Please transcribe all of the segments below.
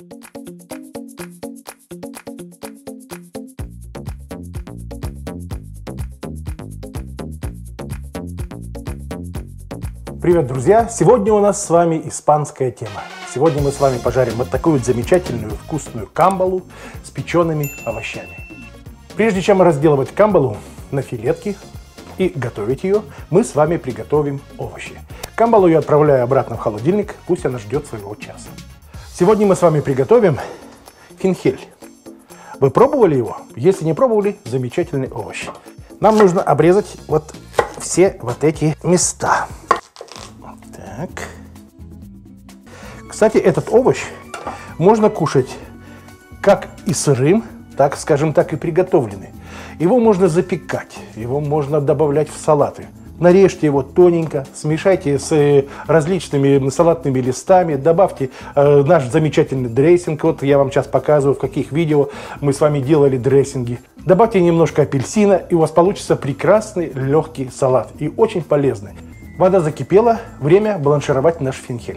Привет, друзья! Сегодня у нас с вами испанская тема. Сегодня мы с вами пожарим вот такую вот замечательную вкусную камбалу с печеными овощами. Прежде чем разделывать камбалу на филетки и готовить ее, мы с вами приготовим овощи. Камбалу я отправляю обратно в холодильник, пусть она ждет своего часа. Сегодня мы с вами приготовим финхель. Вы пробовали его? Если не пробовали, замечательный овощ. Нам нужно обрезать вот все вот эти места. Так. Кстати, этот овощ можно кушать как и сырым, так, скажем так, и приготовленный. Его можно запекать, его можно добавлять в салаты. Нарежьте его тоненько, смешайте с различными салатными листами, добавьте наш замечательный дрессинг. Вот я вам сейчас показываю, в каких видео мы с вами делали дрессинги. Добавьте немножко апельсина, и у вас получится прекрасный легкий салат и очень полезный. Вода закипела, время бланшировать наш финхель.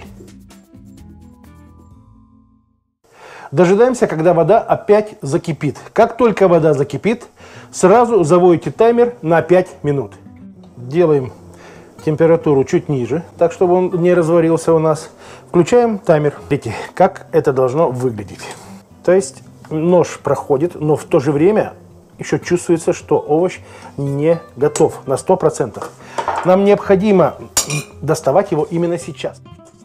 Дожидаемся, когда вода опять закипит. Как только вода закипит, сразу заводите таймер на 5 минут. Делаем температуру чуть ниже, так чтобы он не разварился у нас. Включаем таймер. Смотрите, как это должно выглядеть. То есть нож проходит, но в то же время еще чувствуется, что овощ не готов на 100%. Нам необходимо доставать его именно сейчас.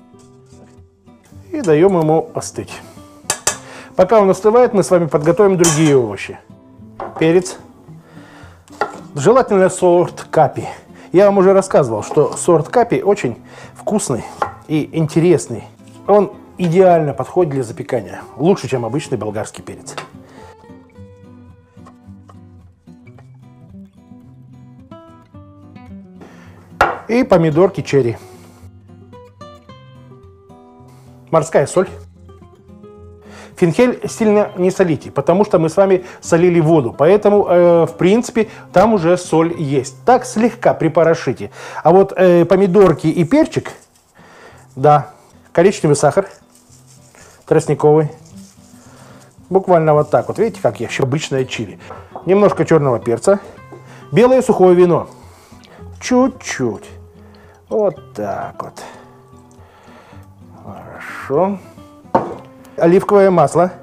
И даем ему остыть. Пока он остывает, мы с вами подготовим другие овощи. Перец. Желательно сорт капи. Я вам уже рассказывал, что сорт капи очень вкусный и интересный. Он идеально подходит для запекания. Лучше, чем обычный болгарский перец. И помидорки черри. Морская соль. Финхель сильно не солите, потому что мы с вами солили воду. Поэтому, в принципе, там уже соль есть. Так слегка припорошите. А вот помидорки и перчик, да, коричневый сахар, тростниковый. Буквально вот так вот. Видите, как еще обычное чили. Немножко черного перца. Белое сухое вино. Чуть-чуть. Вот так вот. Хорошо. Оливковое масло.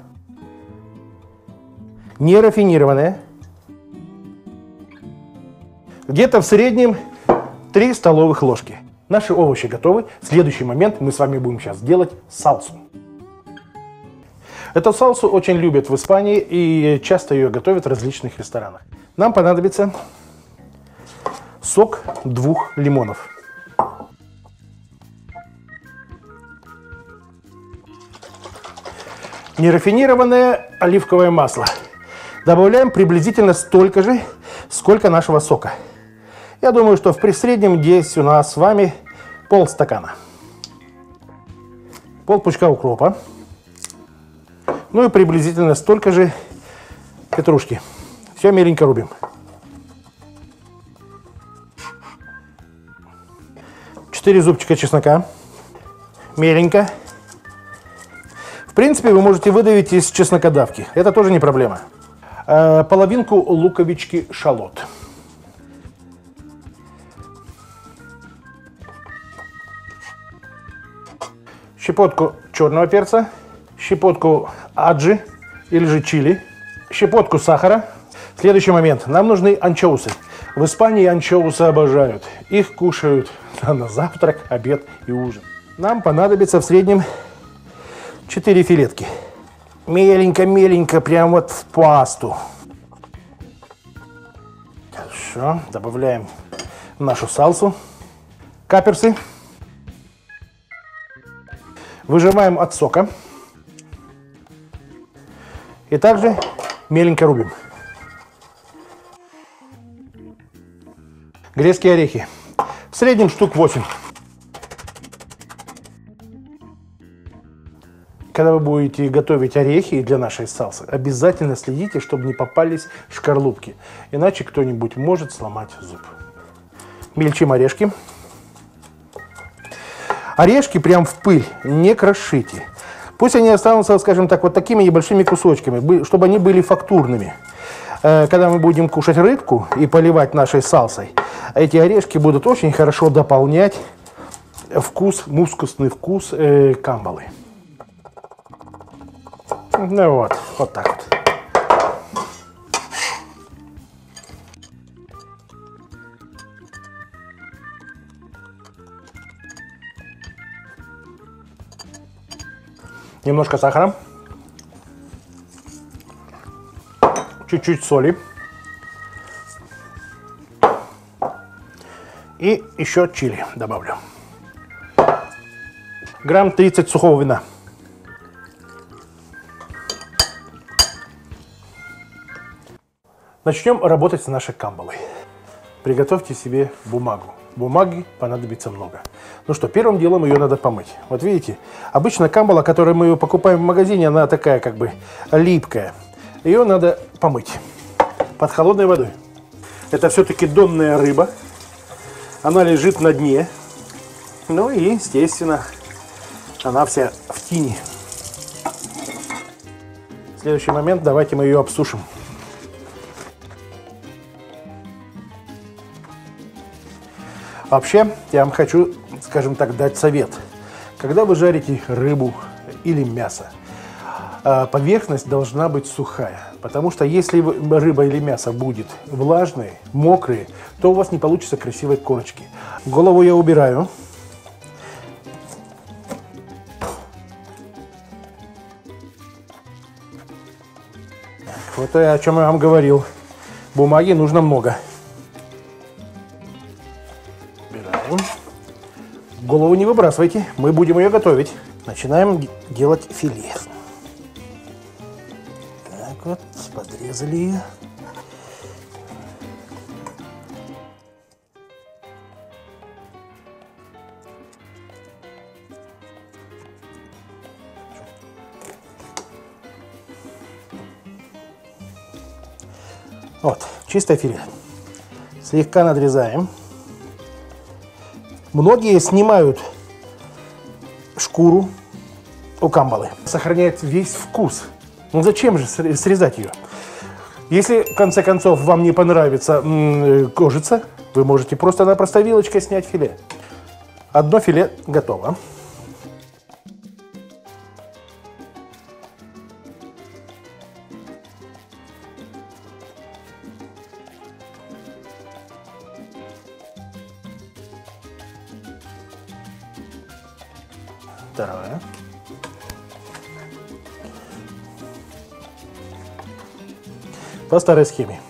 Нерафинированное. Где-то в среднем 3 столовых ложки. Наши овощи готовы. В следующий момент мы с вами будем сейчас делать сальсу. Эту сальсу очень любят в Испании и часто ее готовят в различных ресторанах. Нам понадобится сок 2 лимонов. Нерафинированное оливковое масло. Добавляем приблизительно столько же, сколько нашего сока. Я думаю, что в среднем здесь у нас с вами полстакана. Пол пучка укропа. Ну и приблизительно столько же петрушки. Все меленько рубим. 4 зубчика чеснока. Меленько. В принципе, вы можете выдавить из чеснокодавки. Это тоже не проблема. Половинку луковички шалот. Щепотку черного перца. Щепотку аджи или же чили. Щепотку сахара. Следующий момент. Нам нужны анчоусы. В Испании анчоусы обожают. Их кушают на завтрак, обед и ужин. Нам понадобится в среднем 4 филетки. Меленько-меленько, прям вот в пасту. Хорошо, добавляем в нашу сальсу. Каперсы. Выжимаем от сока. И также меленько рубим. Грецкие орехи. В среднем штук 8. Когда вы будете готовить орехи для нашей сальсы, обязательно следите, чтобы не попались шкарлупки. Иначе кто-нибудь может сломать зуб. Мельчим орешки. Орешки прям в пыль не крошите. Пусть они останутся, скажем так, вот такими небольшими кусочками, чтобы они были фактурными. Когда мы будем кушать рыбку и поливать нашей сальсой, эти орешки будут очень хорошо дополнять вкус, мускусный вкус камбалы. Ну вот так вот. Немножко сахара, чуть-чуть соли и еще чили добавлю. Грамм 30 сухого вина. Начнем работать с нашей камбалой. Приготовьте себе бумагу. Бумаги понадобится много. Ну что, первым делом ее надо помыть. Вот видите, обычно камбала, которую мы покупаем в магазине, она такая как бы липкая. Ее надо помыть под холодной водой. Это все-таки донная рыба. Она лежит на дне. Ну и, естественно, она вся в тине. В следующий момент давайте мы ее обсушим. Вообще, я вам хочу, скажем так, дать совет. Когда вы жарите рыбу или мясо, поверхность должна быть сухая. Потому что если рыба или мясо будет влажной, мокрые, то у вас не получится красивой корочки. Голову я убираю. Вот о чем я вам говорил. Бумаги нужно много. Голову не выбрасывайте, мы будем ее готовить. Начинаем делать филе. Так вот, подрезали ее. Вот, чистое филе. Слегка надрезаем. Многие снимают шкуру у камбалы. Сохраняет весь вкус. Ну зачем же срезать ее? Если, в конце концов, вам не понравится кожица, вы можете просто-напросто вилочкой снять филе. Одно филе готово. Второе. По старой схеме.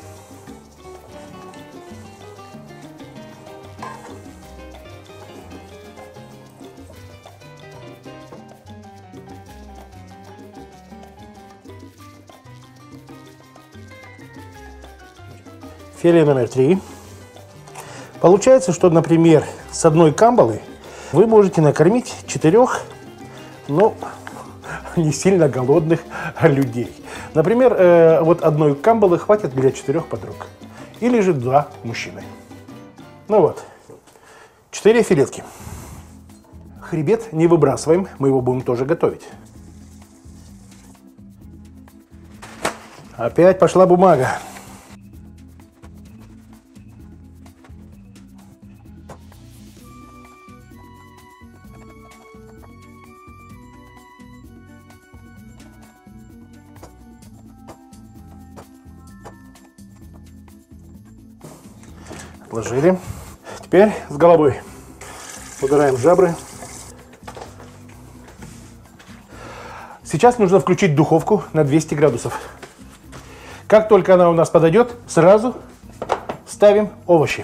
Филе номер 3. Получается, что, например, с одной камбалы вы можете накормить 4, но не сильно голодных людей. Например, вот одной камбалы хватит для 4 подруг. Или же 2 мужчины. Ну вот, 4 филетки. Хребет не выбрасываем, мы его будем тоже готовить. Опять пошла бумага. Отложили. Теперь с головой убираем жабры. Сейчас нужно включить духовку на 200 градусов. Как только она у нас подойдет, сразу ставим овощи.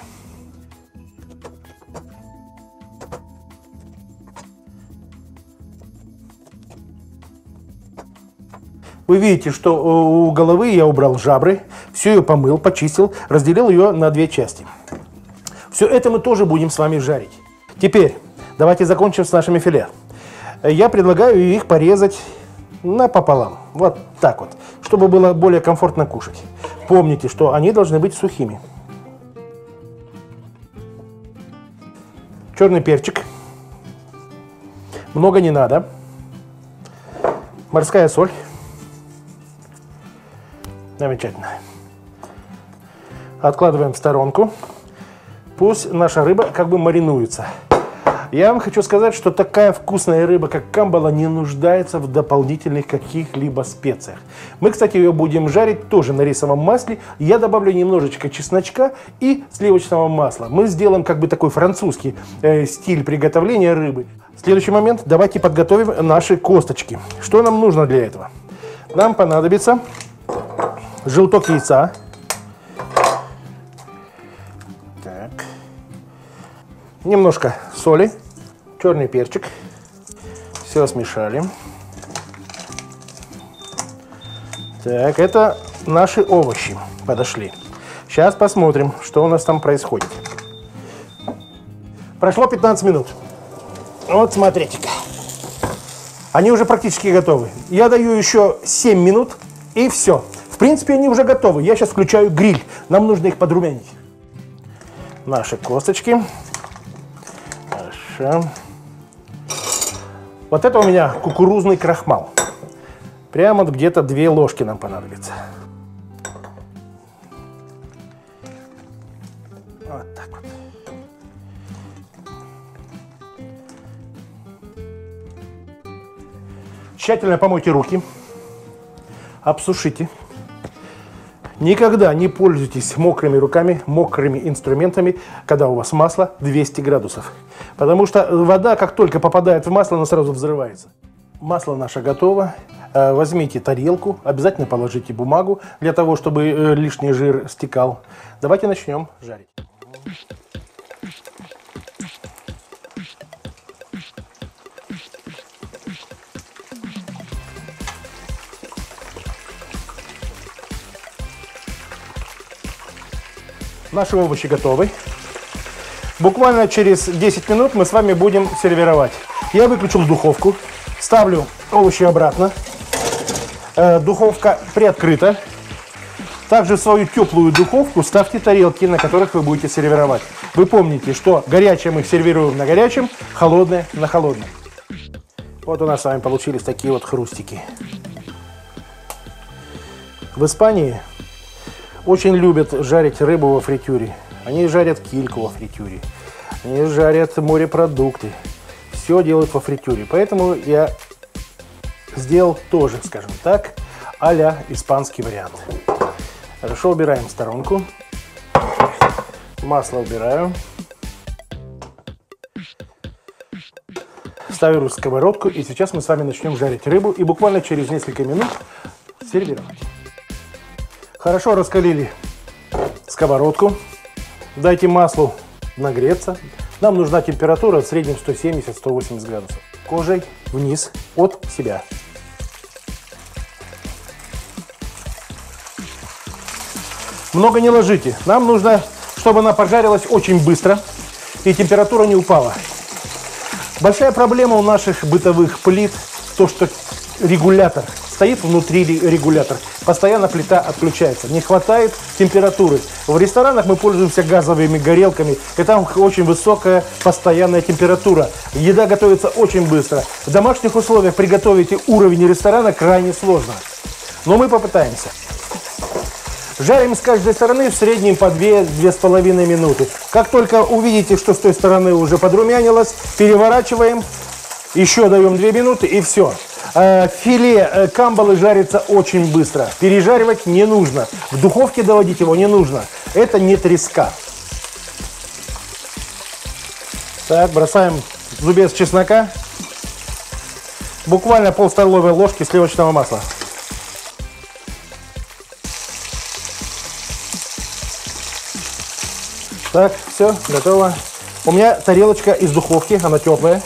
Вы видите, что у головы я убрал жабры, все ее помыл, почистил, разделил ее на 2 части. Все это мы тоже будем с вами жарить. Теперь давайте закончим с нашими филе. Я предлагаю их порезать напополам, вот так вот, чтобы было более комфортно кушать. Помните, что они должны быть сухими. Черный перчик. Много не надо. Морская соль. Замечательно. Откладываем в сторонку. Пусть наша рыба как бы маринуется. Я вам хочу сказать, что такая вкусная рыба, как камбала, не нуждается в дополнительных каких-либо специях. Мы, кстати, ее будем жарить тоже на рисовом масле. Я добавлю немножечко чесночка и сливочного масла. Мы сделаем как бы такой французский стиль приготовления рыбы. Следующий момент. Давайте подготовим наши косточки. Что нам нужно для этого? Нам понадобится желток яйца. Так. Немножко соли, черный перчик. Все смешали. Так, это наши овощи подошли. Сейчас посмотрим, что у нас там происходит. Прошло 15 минут. Вот смотрите-ка. Они уже практически готовы. Я даю еще 7 минут и все. В принципе, они уже готовы. Я сейчас включаю гриль. Нам нужно их подрумянить. Наши косточки. Хорошо. Вот это у меня кукурузный крахмал. Прямо где-то 2 ложки нам понадобится. Вот так вот. Тщательно помойте руки. Обсушите. Никогда не пользуйтесь мокрыми руками, мокрыми инструментами, когда у вас масло 200 градусов. Потому что вода, как только попадает в масло, она сразу взрывается. Масло наше готово. Возьмите тарелку, обязательно положите бумагу, для того, чтобы лишний жир стекал. Давайте начнем жарить. Наши овощи готовы. Буквально через 10 минут мы с вами будем сервировать. Я выключил духовку, ставлю овощи обратно. Духовка приоткрыта. Также в свою теплую духовку ставьте тарелки, на которых вы будете сервировать. Вы помните, что горячее мы сервируем на горячем, холодное на холодном. Вот у нас с вами получились такие вот хрустики. В Испании очень любят жарить рыбу во фритюре. Они жарят кильку во фритюре. Они жарят морепродукты. Все делают во фритюре. Поэтому я сделал тоже, скажем так, а-ля испанский вариант. Хорошо, убираем в сторонку. Масло убираю. Ставлю сковородку. И сейчас мы с вами начнем жарить рыбу. И буквально через несколько минут сервировать. Хорошо раскалили сковородку. Дайте маслу нагреться. Нам нужна температура в среднем 170-180 градусов. Кожей вниз от себя. Много не ложите. Нам нужно, чтобы она пожарилась очень быстро и температура не упала. Большая проблема у наших бытовых плит то, что регулятор стоит внутри регулятор. Постоянно плита отключается. Не хватает температуры. В ресторанах мы пользуемся газовыми горелками. И там очень высокая постоянная температура. Еда готовится очень быстро. В домашних условиях приготовить уровень ресторана крайне сложно. Но мы попытаемся. Жарим с каждой стороны в среднем по 2-2,5 минуты. Как только увидите, что с той стороны уже подрумянилось, переворачиваем. Еще даем 2 минуты и все. Филе камбалы жарится очень быстро. Пережаривать не нужно. В духовке доводить его не нужно. Это не треска. Так, бросаем зубец чеснока. Буквально пол-столовой ложки сливочного масла. Так, все, готово. У меня тарелочка из духовки, она теплая.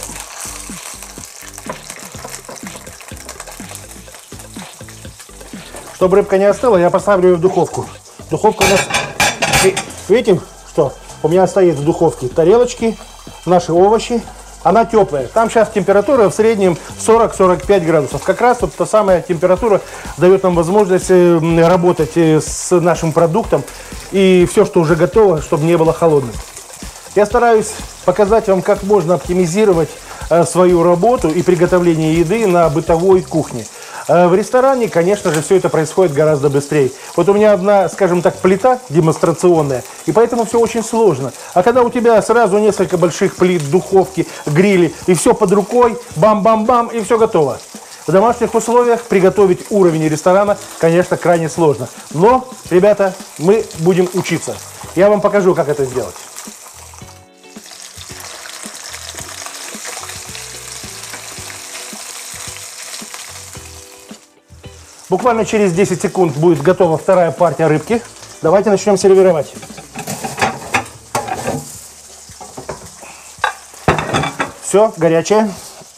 Чтобы рыбка не остыла, я поставлю ее в духовку. Духовка у нас... Видите, что? У меня стоит в духовке тарелочки, наши овощи. Она теплая. Там сейчас температура в среднем 40-45 градусов. Как раз вот та самая температура дает нам возможность работать с нашим продуктом. И все, что уже готово, чтобы не было холодным. Я стараюсь показать вам, как можно оптимизировать свою работу и приготовление еды на бытовой кухне. В ресторане, конечно же, все это происходит гораздо быстрее. Вот у меня одна, скажем так, плита демонстрационная, и поэтому все очень сложно. А когда у тебя сразу несколько больших плит, духовки, грили, и все под рукой, бам-бам-бам, и все готово. В домашних условиях приготовить уровень ресторана, конечно, крайне сложно. Но, ребята, мы будем учиться. Я вам покажу, как это сделать. Буквально через 10 секунд будет готова вторая партия рыбки. Давайте начнем сервировать. Все, горячее.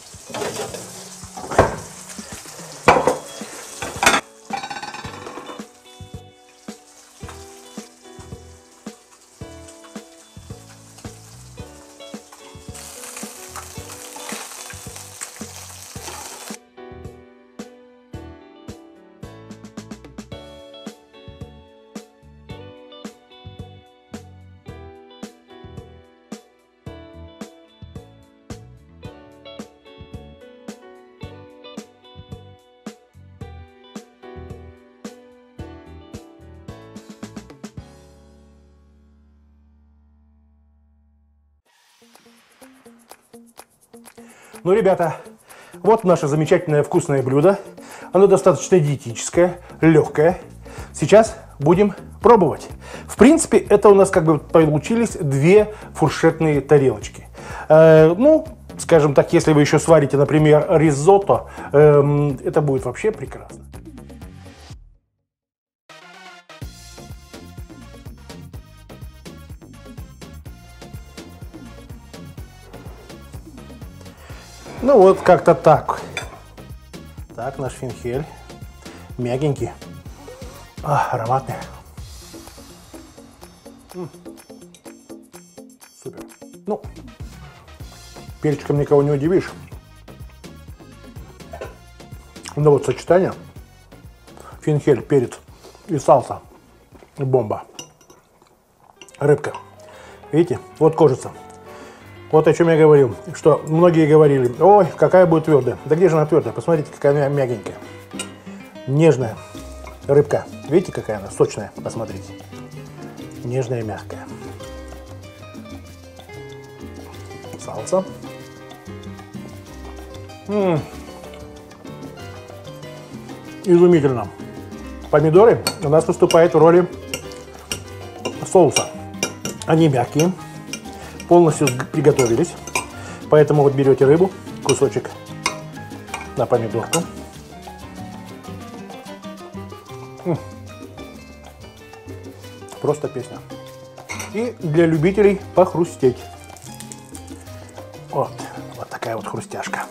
Ну, ребята, вот наше замечательное вкусное блюдо. Оно достаточно диетическое, легкое. Сейчас будем пробовать. В принципе, это у нас как бы получились две фуршетные тарелочки. Ну, скажем так, если вы еще сварите, например, ризотто, это будет вообще прекрасно. Ну вот как-то так. Так, наш финхель. Мягенький. Ароматный. Супер. Ну, перчиком никого не удивишь. Но вот сочетание. Финхель, перец и сальса. Бомба. Рыбка. Видите? Вот кожица. Вот о чем я говорил, что многие говорили, ой, какая будет твердая. Да где же она твердая? Посмотрите, какая она мягенькая. Нежная рыбка. Видите, какая она сочная? Посмотрите. Нежная и мягкая. Сальса. Изумительно. Помидоры у нас выступают в роли соуса. Они мягкие. Полностью приготовились, поэтому вот берете рыбу, кусочек на помидорку. Просто песня. И для любителей похрустеть. Вот такая вот хрустяшка.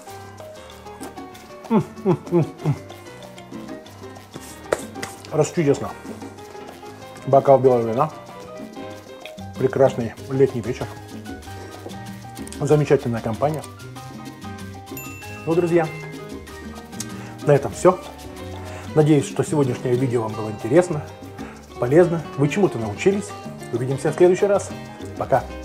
Расчудесно. Бокал белого вина. Прекрасный летний вечер. Замечательная компания. Ну, друзья, на этом все. Надеюсь, что сегодняшнее видео вам было интересно, полезно. Вы чему-то научились. Увидимся в следующий раз. Пока.